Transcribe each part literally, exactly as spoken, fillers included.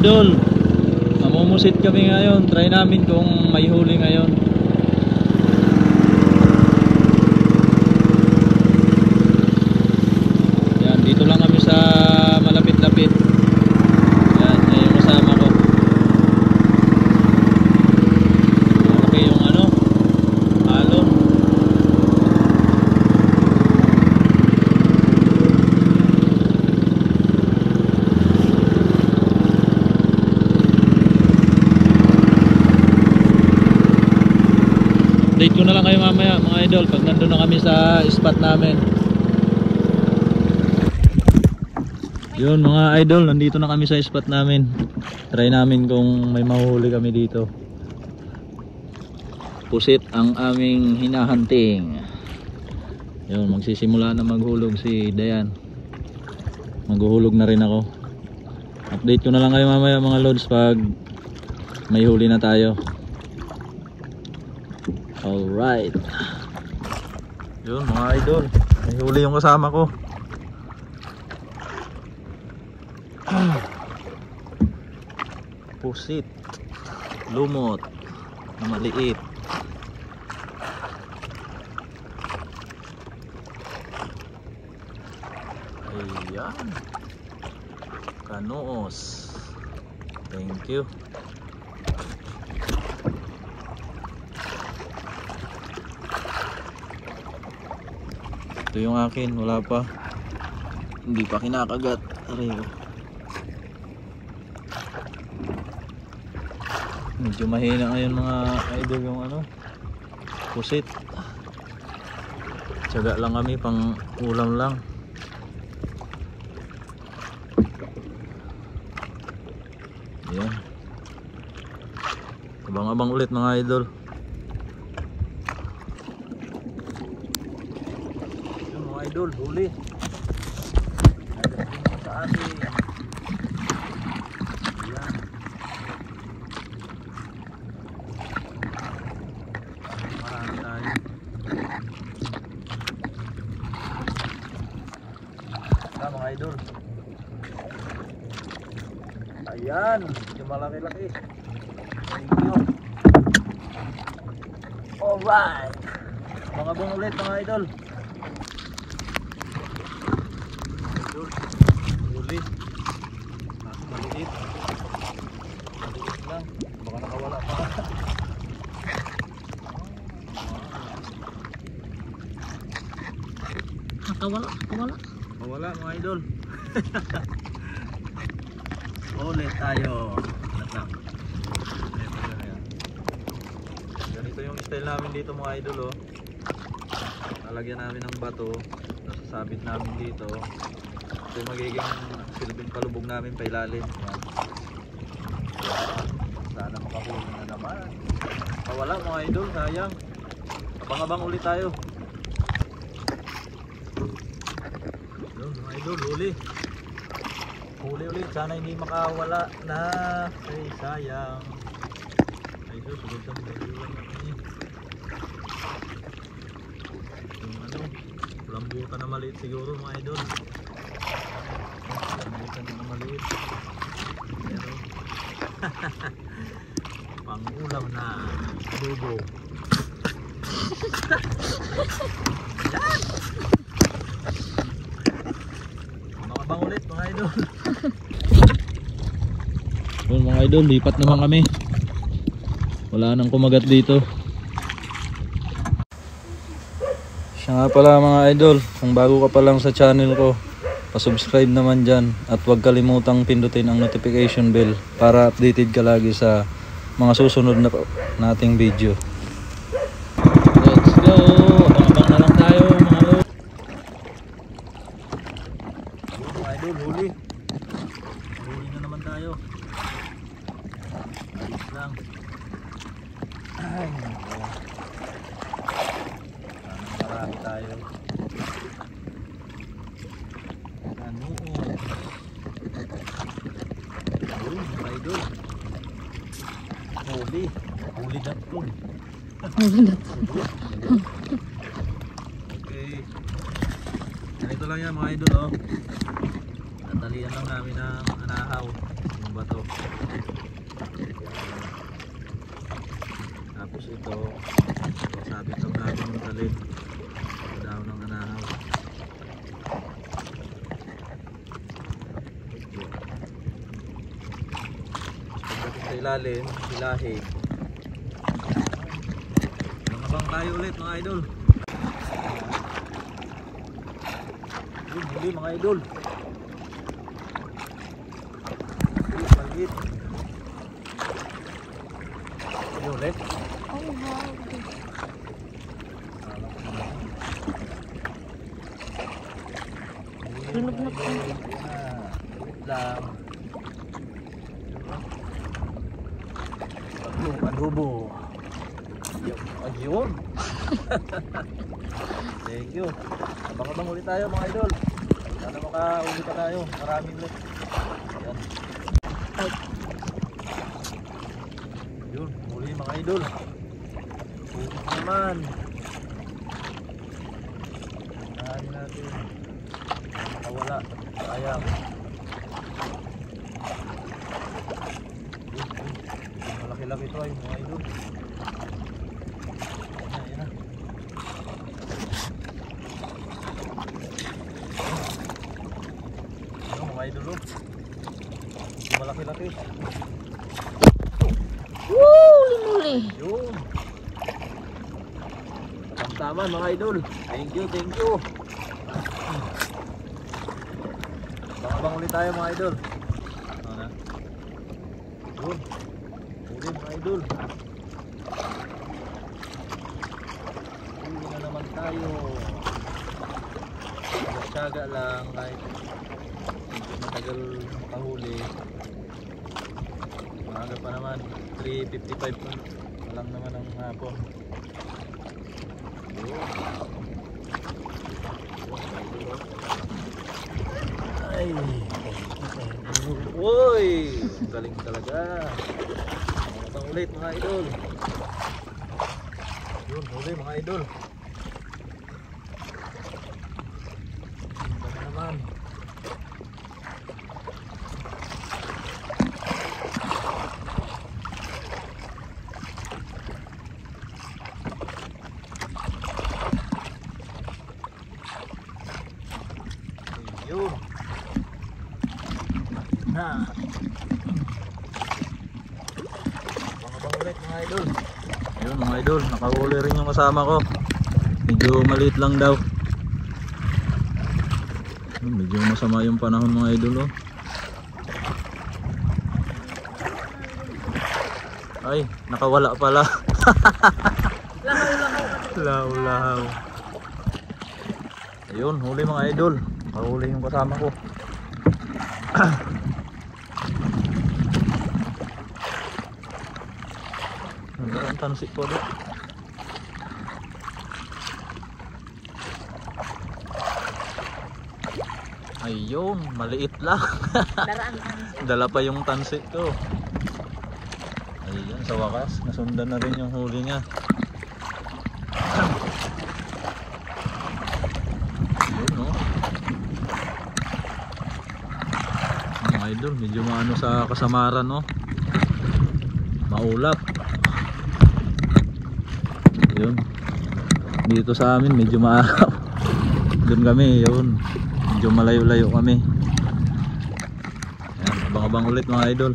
idol, mamumusit kami ngayon. Try namin kung may huli ngayon. Yan, dito lang kami sa malapit-lapit. Yan, yan yung kasama ko. Okay yung ano, alon. Update ko na lang kayo mamaya mga idol pag nandun na kami sa spot namin. Yun mga idol, nandito na kami sa spot namin. Try namin kung may mahuhuli kami dito. Pusit ang aming hinahunting. Yun, magsisimula na maghulog si Dayan. Maghuhulog na rin ako. Update ko na lang kayo mamaya mga lods pag may huli na tayo. Alright. Yun mga idol, may huli yung kasama ko. Pusit, lumot na maliit. Ayan, kanoos. Thank you. Ito yung akin, wala pa. Hindi pa kinakagat. Aray ko. Medyo mahina ngayon mga idol yung ano, pusit. Tiyaga lang kami, pang ulam lang. Ayan. Abang-abang ulit mga idol. Idol, huli. Ada sa amin. Ayan. Marami tayo. Ito mga idol. Ayan, yung malaki-laki. Thank you. Alright. Mga bang ulit mga idol. Huli. Kaso maliit. Maliit lang. Baka nakawala pa. Nakawala. Nakawala. Nakawala mga idol. Ulit tayo. Ganito yung style namin dito mga idol oh. Lalagyan namin ng bato. Nasasabit namin dito. Ito yung magiging silbing palubog namin pa ilalim. Sana makahuli na naman. Pawala mga idol, sayang. Abang-abang ulit tayo. Yun mga idol, huli. Huli ulit, sana hindi makawala na. Ay sayang. Ay ito, sugod sa mga idol lang natin. Yung ano, lambutan na maliit siguro mga idol. Lambutan na maliit. Pero pang-ulam na adobo. Yan! Mga bang ulit mga idol. Yun mga idol, lipat naman kami. Wala nang kumagat dito. Siya nga pala mga idol, kung bago ka pa lang sa channel ko, pa-subscribe naman dyan at huwag kalimutang pindutin ang notification bell para updated ka lagi sa mga susunod na nating video. Let's go! Abang-abang na lang tayo mga idol. Mga idol, huli. Huli na naman tayo. Alis lang. Ay, marami tayo. Ano oh. Ayun, mga idol. Huli. Huli na po. Huli na po. Okay. Ganito lang yan mga idol oh. Tatalian lang namin ng anahaw. ng bato. Tapos ito, sabit lang natin yung talid sa daw ng anahaw. Pagdating sa ilalim, hilahi. Nangabang tayo ulit mga idol. Yun, huli mga idol. Palit. Yun ulit. Oh wow. Tunog na po. Ulit lang. Tatlong adobo. Ayun. Thank you. Abang-abang ulit tayo mga idol. Sana makauli pa tayo. Maraming ulit. Ayan. Yun, uli mga idol. Uli naman. Nahan natin. Nakawala. Sayang. Malaki-laki ito ay mga idol. Ayan na. Ano mga idol oh. Malaki-laki. Woo! Limuli. Yun. Tama mga idol. Thank you, thank you. Baka-bang ulit tayo mga idol. Ano na? Yun. Ulit mga idol. Ulit na naman tayo. Magtsaga lang kahit matagal pahuli. Maaga pa naman. three fifty-five pa lang naman ang hapon. Ay. Uy, galing talaga. Matang ulit mga idol. Yun, huli mga idol. Ganda naman. Yun. Na. Bang-bang ulit mga idol. Ayun mga idol, nakahuli rin yung kasama ko. Medyo maliit lang daw. Medyo masama yung panahon mga idol oh. Ay, nakawala pala. Law-law. Ayun, huli mga idol. Nakahuli yung kasama ko. Ang tansik po doon. Ayun, maliit lang. Dala pa yung tansik ko. Ayun, sa wakas nasundan na rin yung huli niya. Ayun no. Mga idol, medyo maano sa kasamaran no. Maulap. Yun. Dito sa amin medyo maaraw. Doon kami, yun. Medyo malayo-layo kami. Ayan, abang-abang ulit mga idol.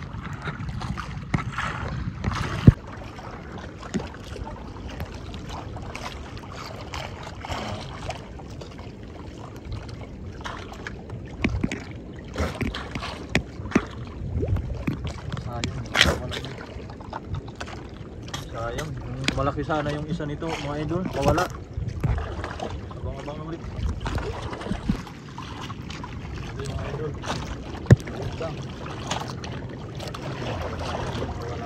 Sayang, malaki sana yung isa nito mga idol, mawala. Abang-abang ulit. Ito yung mga idol. Ulit lang. Mawala.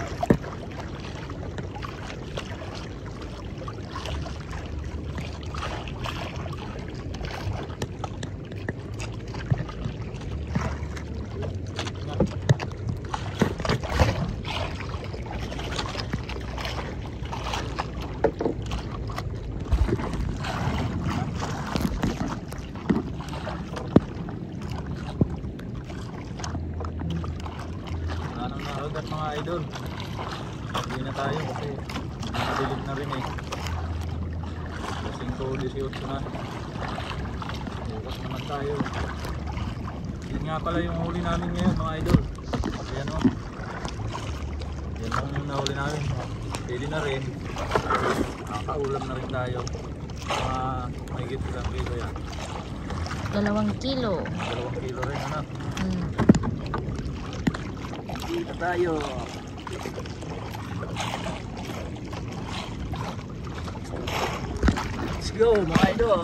dagat mga idol. Hindi na tayo kasi madilim na rin eh. five eighteen na. Bukas naman tayo. Yan nga pala yung huli namin ngayon mga idol. Ayan o. Yan lang yung nahuli namin. Pwede na rin. Nakakaulam na rin tayo. Mga mahigit ilang kilo yan. Dalawang kilo. Dalawang kilo rin anak. Hmm. Dito tayo. Let's go mga idol.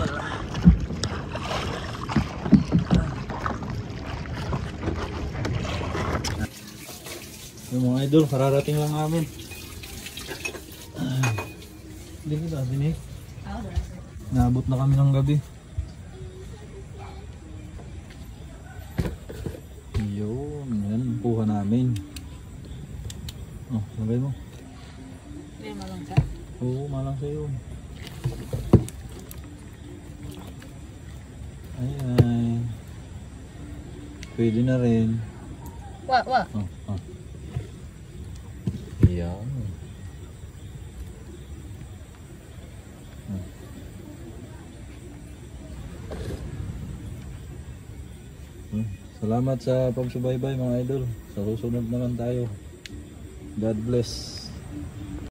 Yung mga idol, kararating lang namin. Hindi ka din eh. Naabot na kami ng gabi. Yun, yan, buha namin. Oh, lagay mo. Hindi malang ka. Oo, malang sa'yo. Ay, ay. Pwede na rin. Wa, wa. Oh, oh. Yan. Oh. Hmm. Salamat sa pagsubaybay mga idol. Sa susunod naman tayo. God bless.